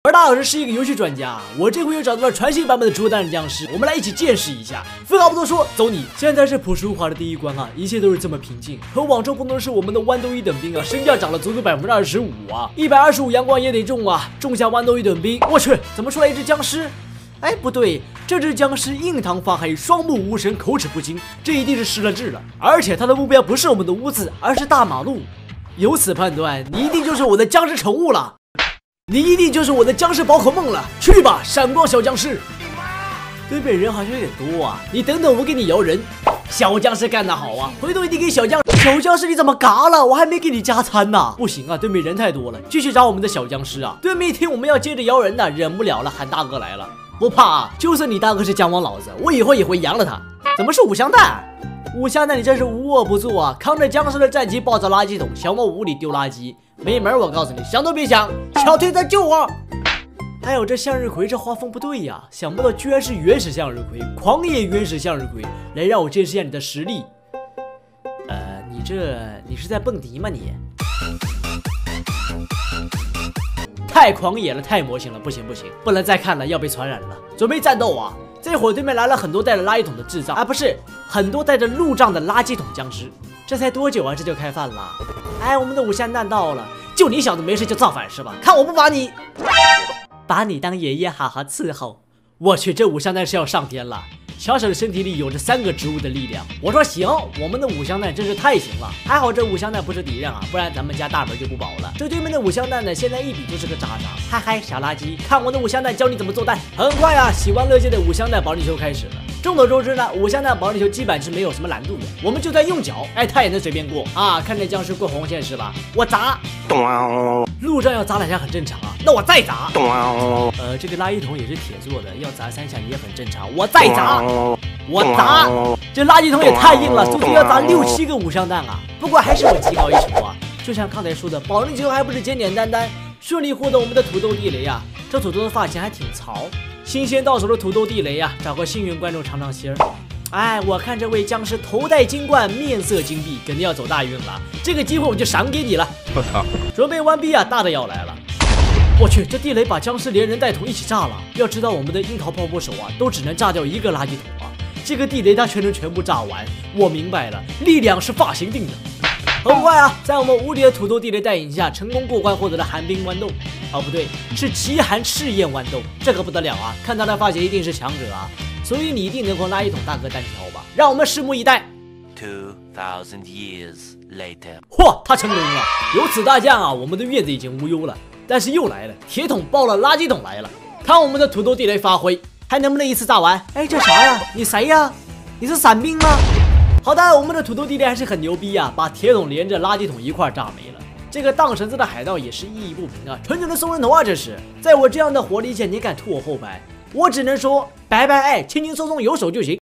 而大老师是一个游戏专家，我这回又找到了全新版本的朱丹僵尸，我们来一起见识一下。废话不多说，走你！现在是朴实无华的第一关啊，一切都是这么平静。和往周不同的是，我们的豌豆一等兵啊，身价涨了足足25%啊，125阳光也得中啊！种下豌豆一等兵，我去，怎么出来一只僵尸？哎，不对，这只僵尸印堂发黑，双目无神，口齿不清，这一定是失了智了。而且它的目标不是我们的屋子，而是大马路。由此判断，你一定就是我的僵尸宠物了。你一定就是我的僵尸宝可梦了，去吧，闪光小僵尸！对面人好像有点多啊，你等等，我给你摇人。小僵尸干得好啊，回头一定给小僵尸你怎么嘎了？我还没给你加餐呢。不行啊，对面人太多了，继续找我们的小僵尸啊。对面一听我们要接着摇人呢，忍不了了，喊大哥来了。不怕啊，就算你大哥是姜王老子，我以后也会扬了他。怎么是五香蛋？五香蛋，你真是无恶不作啊！扛着僵尸的战旗，抱着垃圾桶，想往屋里丢垃圾，没门！我告诉你，想都别想！小推子救我！还有这向日葵，这画风不对呀！想不到居然是原始向日葵，狂野原始向日葵，来让我见识一下你的实力。你是在蹦迪吗你？太狂野了，太魔性了，不行，不能再看了，要被传染了。准备战斗啊！这会儿对面来了很多带着垃圾桶的智障啊，不是很多带着路障的垃圾桶僵尸。这才多久啊，这就开饭了？哎，我们的五香蛋到了，就你小子没事就造反是吧？看我不把你当爷爷好好伺候。我去，这五香蛋是要上天了。小小的身体里有着3个植物的力量。我说行，我们的五香蛋真是太行了。还好这五香蛋不是敌人啊，不然咱们家大门就不保了。这对面的五香蛋呢，现在一比就是个渣渣。嗨嗨，小垃圾，看我的五香蛋教你怎么做蛋。很快啊，喜欢乐界的五香蛋保龄球开始了。众所周知呢，五香蛋保龄球基本是没有什么难度的，我们就算用脚，哎，它也能随便过啊。看见僵尸过红线是吧？我砸，路上要砸2下很正常啊。那我再砸，这个垃圾桶也是铁做的，要砸3下也很正常。我再砸，我砸，这垃圾桶也太硬了，足足要砸6、7个五香蛋啊。不过还是我技高一筹啊，就像刚才说的，保龄球还不是简简单单，顺利获得我们的土豆地雷啊。这土豆的发型还挺潮。新鲜到手的土豆地雷啊，找个幸运观众尝尝鲜儿。哎，我看这位僵尸头戴金冠，面色金碧，肯定要走大运了。这个机会我就赏给你了。我操！准备完毕啊，大的要来了。我去，这地雷把僵尸连人带桶一起炸了。要知道我们的樱桃泡泡手啊，都只能炸掉1个垃圾桶啊。这个地雷它却能全部炸完。我明白了，力量是发型定的。很快啊，在我们无敌的土豆地雷带领下，成功过关，获得了寒冰豌豆。哦，不对，是极寒赤焰豌豆，这可不得了啊！看他的发型，一定是强者啊，所以你一定能和垃圾桶大哥单挑吧？让我们拭目以待。2000 years later， 嚯，他成功了！有此大将啊，我们的月子已经无忧了。但是又来了，铁桶爆了，垃圾桶来了，看我们的土豆地雷发挥，还能不能一次炸完？哎，这啥呀？你谁呀？你是伞兵吗？好的，我们的土豆地雷还是很牛逼啊，把铁桶连着垃圾桶一块炸没了。这个荡绳子的海盗也是意义不平啊，纯纯的送人头啊！这是，在我这样的火力下，你敢吐我后排？我只能说，拜拜，哎，轻轻松松有手就行。